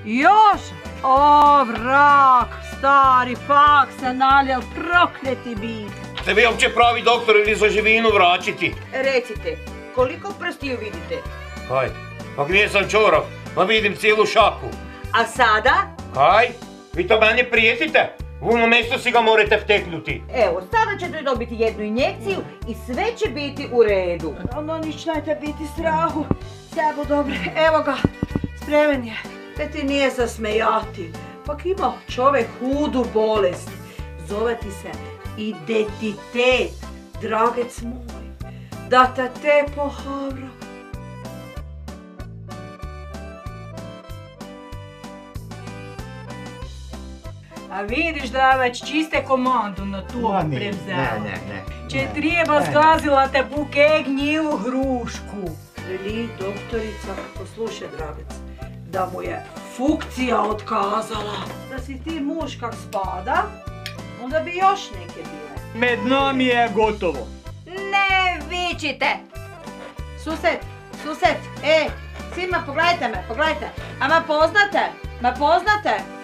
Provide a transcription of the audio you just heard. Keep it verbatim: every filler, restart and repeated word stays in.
Još? O, vrak, stari pak se naljel, prokleti bit. Ste vi uopće pravi doktor ili za živinu vraćiti? Recite, koliko prstiju vidite? Kaj? Pa gdje sam čorav? Pa vidim cijelu šaku. A sada? Kaj? Vi to meni prijetite? U ono mjesto si ga morate vteknuti. Evo, sada ćete dobiti jednu injekciju i sve će biti u redu. Ono, ničnajte biti strahu. Sve bu dobro. Evo ga, spremen je. Te ti nije za smejati. Pak ima čovjek hudu bolest. Zove ti se identitet, dragec moj. Da te te pohavra. A vidiš da je već čiste komandu na tu prevzela. Ne, ne, ne. Če treba zgazila te buke gnjivu hrušku. Veli doktorica, poslušaj dragec, da mu je funkcija otkazala. Da si ti muž kak spada, onda bi još neke bile. Med nami je gotovo. Ne vičite! Sused, sused, e, svima pogledajte me, pogledajte. A me poznate? Me poznate?